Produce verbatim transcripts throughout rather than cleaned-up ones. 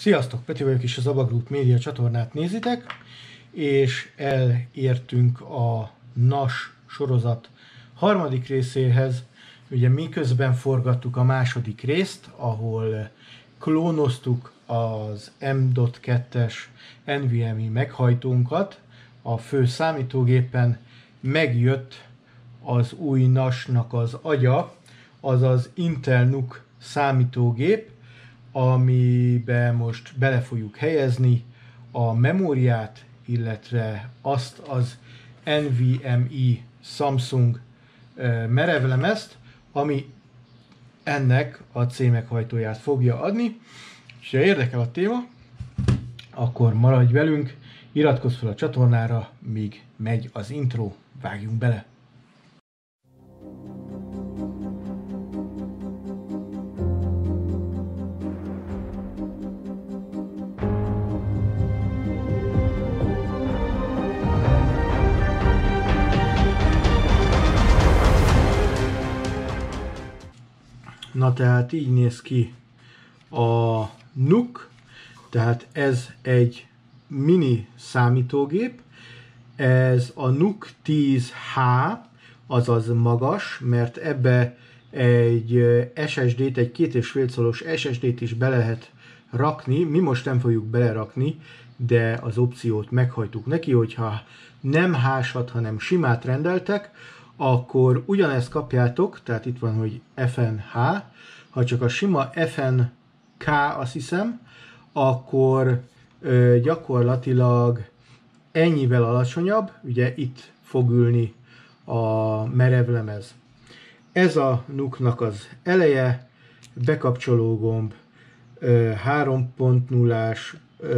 Sziasztok, Peti vagyok, és az Aba Group Média csatornát nézitek, és elértünk a NAS sorozat harmadik részéhez. Ugye miközben forgattuk a második részt, ahol klónoztuk az M dot kettes NVMe meghajtónkat a fő számítógépen, megjött az új NAS-nak az agya, azaz Intel N U C számítógép, amiben most bele fogjuk helyezni a memóriát, illetve azt az NVMe Samsung merevlemezt, ami ennek a C meghajtóját fogja adni. És ha érdekel a téma, akkor maradj velünk, iratkozz fel a csatornára, míg megy az intro, vágjunk bele! Na tehát így néz ki a N U C, tehát ez egy mini számítógép, ez a N U C tíz H, azaz magas, mert ebbe egy es es dét, egy két és fél szoros es es dét is be lehet rakni, mi most nem fogjuk belerakni, de az opciót meghajtuk neki, hogyha nem hásat, hanem simát rendeltek, akkor ugyanezt kapjátok, tehát itt van, hogy F N H, ha csak a sima F N K, azt hiszem, akkor ö, gyakorlatilag ennyivel alacsonyabb, ugye itt fog ülni a merevlemez. Ez a N U C-nak az eleje, bekapcsoló gomb, ö, három pont nullás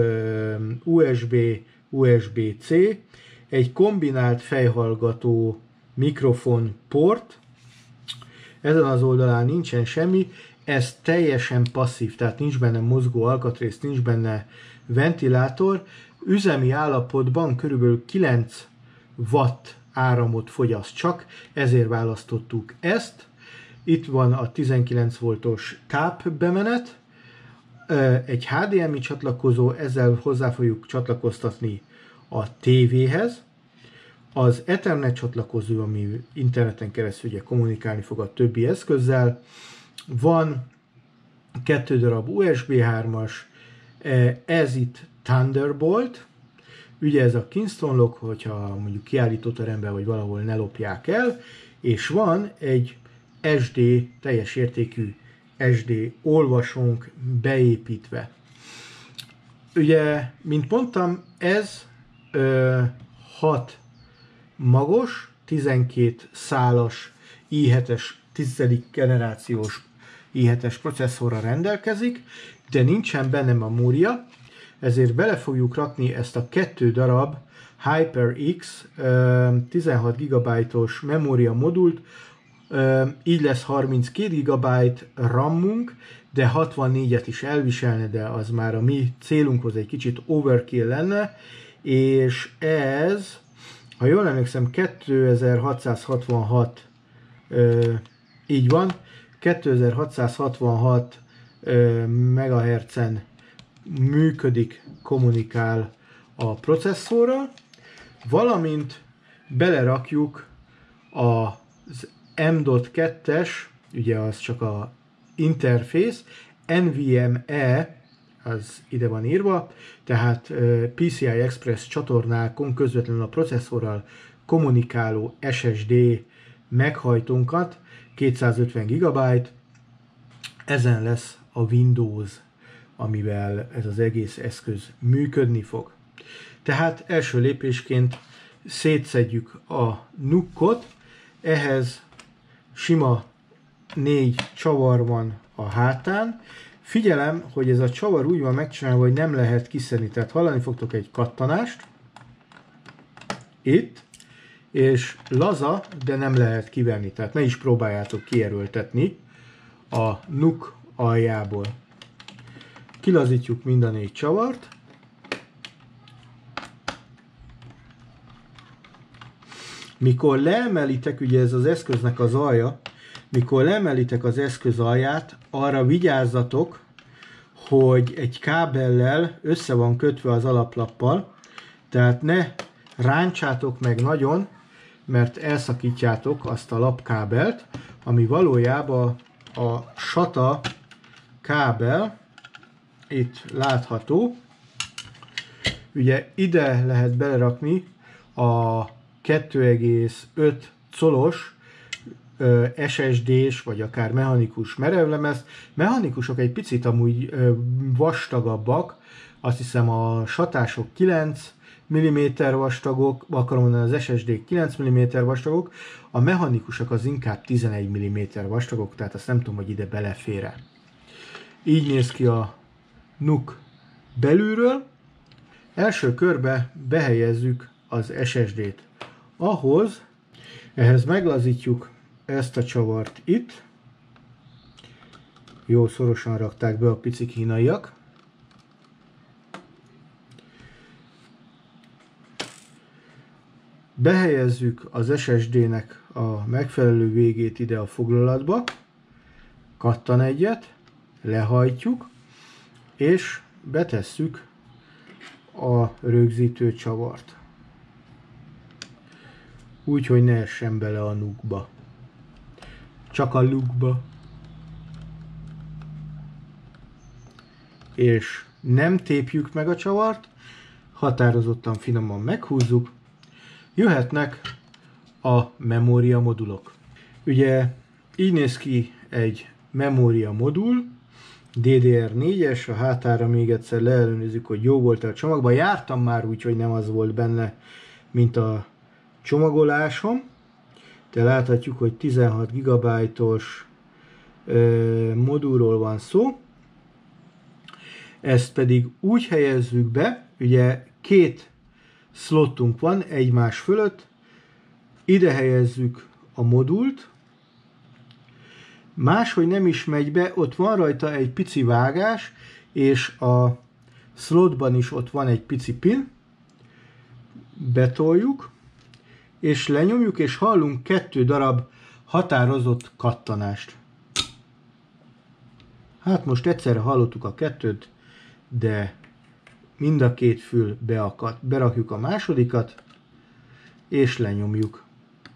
U S B, U S B C, egy kombinált fejhallgató mikrofon port, ezen az oldalán nincsen semmi, ez teljesen passzív, tehát nincs benne mozgó alkatrész, nincs benne ventilátor, üzemi állapotban körülbelül kilenc watt áramot fogyaszt csak, ezért választottuk ezt. Itt van a tizenkilenc voltos tápbemenet, egy H D M I csatlakozó, ezzel hozzá fogjuk csatlakoztatni a tévéhez. Az Ethernet csatlakozó, ami interneten keresztül ugye kommunikálni fog a többi eszközzel. Van kettő darab U S B hármas, ez itt Thunderbolt, ugye ez a Kingston lock, hogyha mondjuk kiállítóteremben vagy valahol ne lopják el, és van egy S D, teljes értékű S D olvasónk beépítve. Ugye, mint mondtam, ez ö, hat magos, tizenkét szálas i hetes tizedik generációs i hetes processzorra rendelkezik, de nincsen benne memória, ezért bele fogjuk rakni ezt a kettő darab HyperX tizenhat gigabájtos memória modult, így lesz harminckét gigabájt RAM-unk, de hatvannégyet is elviselne, de az már a mi célunkhoz egy kicsit overkill lenne, és ez, ha jól emlékszem, kétezer-hatszázhatvanhat, így van, kétezer-hatszázhatvanhat megahertzen működik, kommunikál a processzorral, valamint belerakjuk az M dot kettes, ugye az csak a interfész, NVMe, az ide van írva, tehát P C I Express csatornákon közvetlenül a processzorral kommunikáló S S D meghajtónkat, kétszázötven gigabyte, ezen lesz a Windows, amivel ez az egész eszköz működni fog. Tehát első lépésként szétszedjük a N U C-ot, ehhez sima négy csavar van a hátán. Figyelem, hogy ez a csavar úgy van megcsinálva, hogy nem lehet kiszedni, tehát hallani fogtok egy kattanást, itt, és laza, de nem lehet kivenni, tehát ne is próbáljátok kierőltetni a N U C aljából. Kilazítjuk mind a négy csavart, mikor leemelitek, ugye ez az eszköznek az alja, mikor leemelitek az eszköz alját, arra vigyázzatok, hogy egy kábellel össze van kötve az alaplappal, tehát ne ráncsátok meg nagyon, mert elszakítjátok azt a lapkábelt, ami valójában a SATA kábel, itt látható. Ugye ide lehet belerakni a kettő egész öt colos es es dés, vagy akár mechanikus merevlemez. Mechanikusok egy picit amúgy vastagabbak, azt hiszem a satások kilenc milliméter vastagok, akarom mondani az es es dé kilenc milliméter vastagok, a mechanikusok az inkább tizenegy milliméter vastagok, tehát azt nem tudom, hogy ide belefér-e. Így néz ki a NUC belülről. Első körbe behelyezzük az es es dét. Ahhoz, ehhez meglazítjuk ezt a csavart itt. Jó szorosan rakták be a pici kínaiak. Behelyezzük az es es dének a megfelelő végét ide a foglalatba. Kattan egyet, lehajtjuk, és betesszük a rögzítő csavart. Úgy, hogy ne essen bele a NUC-ba. Csak a lukba. És nem tépjük meg a csavart, határozottan finoman meghúzzuk. Jöhetnek a memória modulok. Ugye így néz ki egy memória modul, dé dé er négyes, a hátára még egyszer leellenőrizzük, hogy jó volt-e a csomagban. Jártam már úgy, hogy nem az volt benne, mint a csomagolásom. De láthatjuk, hogy tizenhat gigabájtos modulról van szó. Ezt pedig úgy helyezzük be, ugye két slotunk van egymás fölött, ide helyezzük a modult, máshogy nem is megy be, ott van rajta egy pici vágás, és a slotban is ott van egy pici pin, betoljuk, és lenyomjuk, és hallunk kettő darab határozott kattanást. Hát most egyszerre hallottuk a kettőt, de mind a két fül beakadt. Berakjuk a másodikat, és lenyomjuk.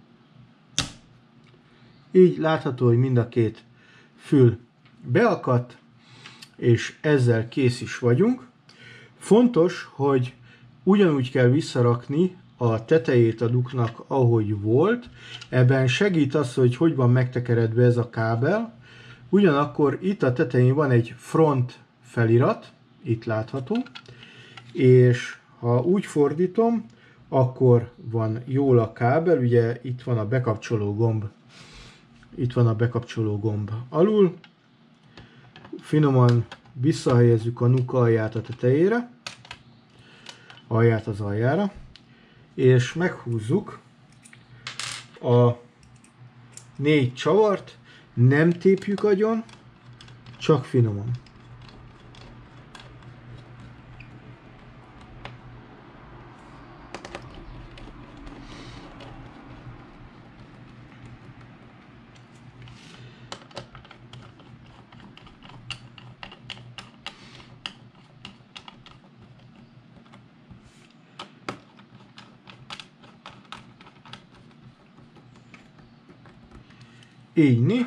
Így látható, hogy mind a két fül beakadt, és ezzel kész is vagyunk. Fontos, hogy ugyanúgy kell visszarakni a tetejét a duknak, ahogy volt. Ebben segít az, hogy hogy van megtekeredve ez a kábel. Ugyanakkor itt a tetején van egy front felirat, itt látható, és ha úgy fordítom, akkor van jól a kábel, ugye itt van a bekapcsoló gomb, itt van a bekapcsoló gomb alul, finoman visszahelyezzük a NUC alját a tetejére, alját az aljára, és meghúzzuk a négy csavart, nem tépjük agyon, csak finoman. Így,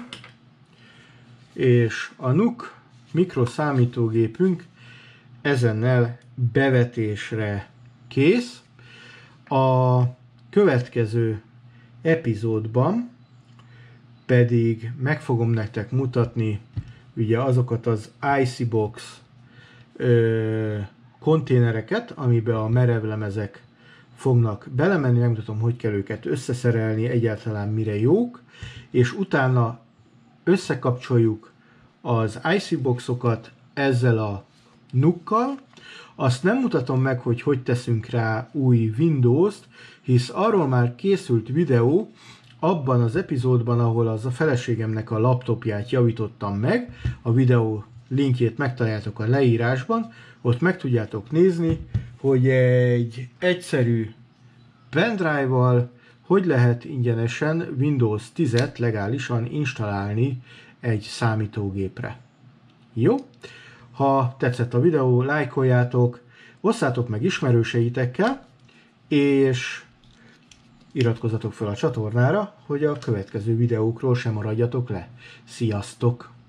és a NUC mikroszámítógépünk ezennel bevetésre kész. A következő epizódban pedig meg fogom nektek mutatni ugye azokat az ICbox ö, konténereket, amiben a merevlemezek fognak belemenni, megmutatom, hogy kell őket összeszerelni, egyáltalán mire jók, és utána összekapcsoljuk az ICboxokat ezzel a NUC-kal. Azt nem mutatom meg, hogy hogy teszünk rá új Windows-t, hisz arról már készült videó abban az epizódban, ahol az a feleségemnek a laptopját javítottam meg. A videó linkjét megtaláljátok a leírásban, ott meg tudjátok nézni, hogy egy egyszerű pendrive-val hogy lehet ingyenesen Windows tízet legálisan installálni egy számítógépre. Jó? Ha tetszett a videó, lájkoljátok, osszátok meg ismerőseitekkel, és iratkozzatok fel a csatornára, hogy a következő videókról sem maradjatok le. Sziasztok!